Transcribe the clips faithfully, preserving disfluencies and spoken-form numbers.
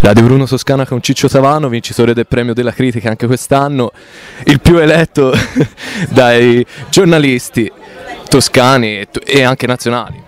Radio Bruno Toscana con Ciccio Tavano, vincitore del premio della critica anche quest'anno, il più eletto dai giornalisti toscani e anche nazionali.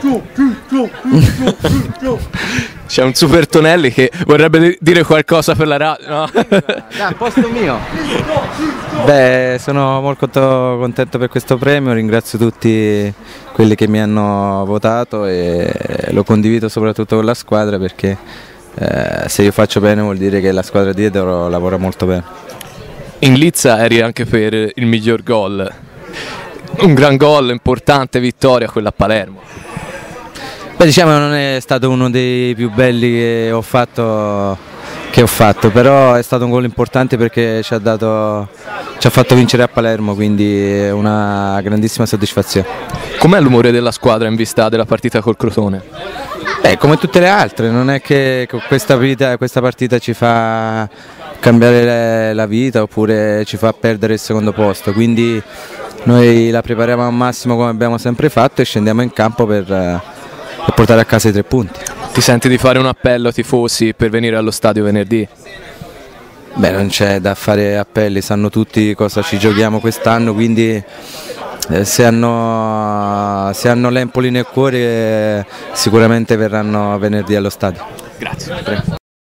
C'è un Super Tonelli che vorrebbe dire qualcosa per la radio, no? Dai, posto mio. Beh, sono molto contento per questo premio, ringrazio tutti quelli che mi hanno votato e lo condivido soprattutto con la squadra, perché eh, se io faccio bene vuol dire che la squadra dietro lavora molto bene. In Lizza eri anche per il miglior gol, un gran gol, importante vittoria quella a Palermo. Beh, diciamo che non è stato uno dei più belli che ho fatto, che ho fatto, però è stato un gol importante perché ci ha, dato, ci ha fatto vincere a Palermo, quindi è una grandissima soddisfazione. Com'è l'umore della squadra in vista della partita col Crotone? Beh, come tutte le altre, non è che questa partita, questa partita ci fa cambiare la vita oppure ci fa perdere il secondo posto, quindi noi la prepariamo al massimo come abbiamo sempre fatto e scendiamo in campo per, per portare a casa i tre punti. Ti senti di fare un appello ai tifosi per venire allo stadio venerdì? Beh, non c'è da fare appelli, sanno tutti cosa ci giochiamo quest'anno, quindi eh, se hanno, se hanno l'Empoli nel cuore eh, sicuramente verranno venerdì allo stadio. Grazie.